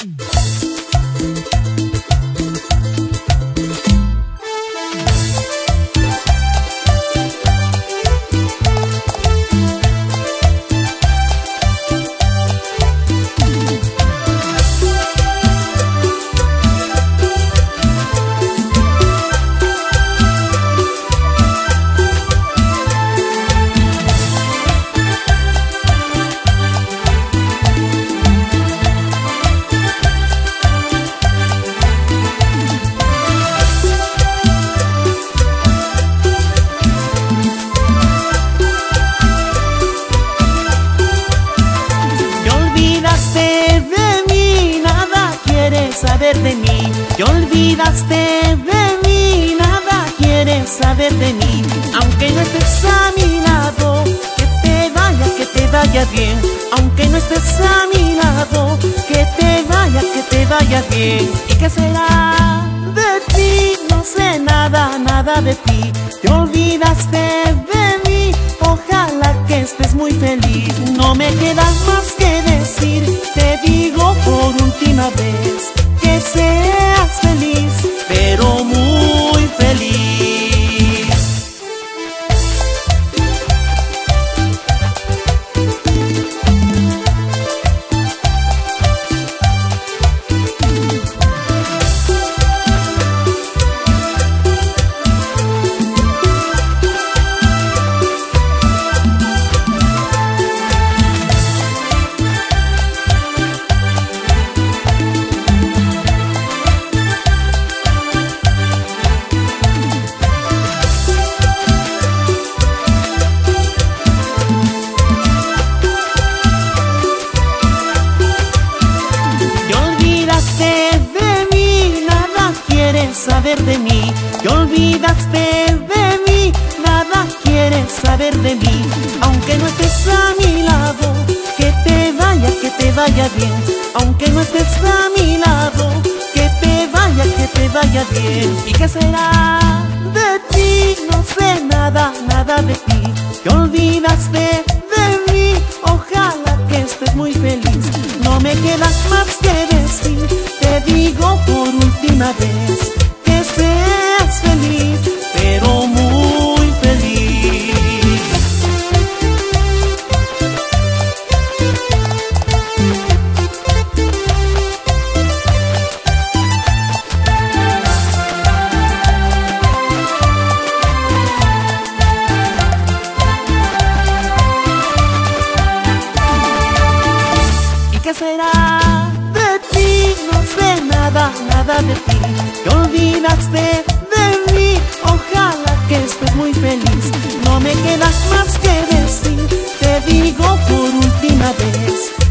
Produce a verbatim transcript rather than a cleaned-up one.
Saber de mí, te olvidaste de mí, nada quieres saber de mí, aunque no estés a mi lado, que te vaya, que te vaya bien, aunque no estés a mi lado, que te vaya, que te vaya bien. ¿Y qué será de ti? No sé nada, nada de ti, te olvidaste de mí, ojalá que estés muy feliz, no me queda más que decir, te digo por última vez, que seas feliz, pero muy feliz. Saber de mí, te olvidaste de mí, nada quieres saber de mí, aunque no estés a mi lado, que te vaya, que te vaya bien, aunque no estés a mi lado, que te vaya, que te vaya bien. ¿Y qué será de ti? No sé nada, nada de ti, te olvidaste de mí, ojalá que estés muy feliz, no me queda más que decir, te digo por última vez, que seas feliz, pero muy feliz. ¿Y qué será de ti? No sé nada, nada de ti, te olvidaste de mí, ojalá que estés muy feliz, no me queda más que decir, te digo por última vez,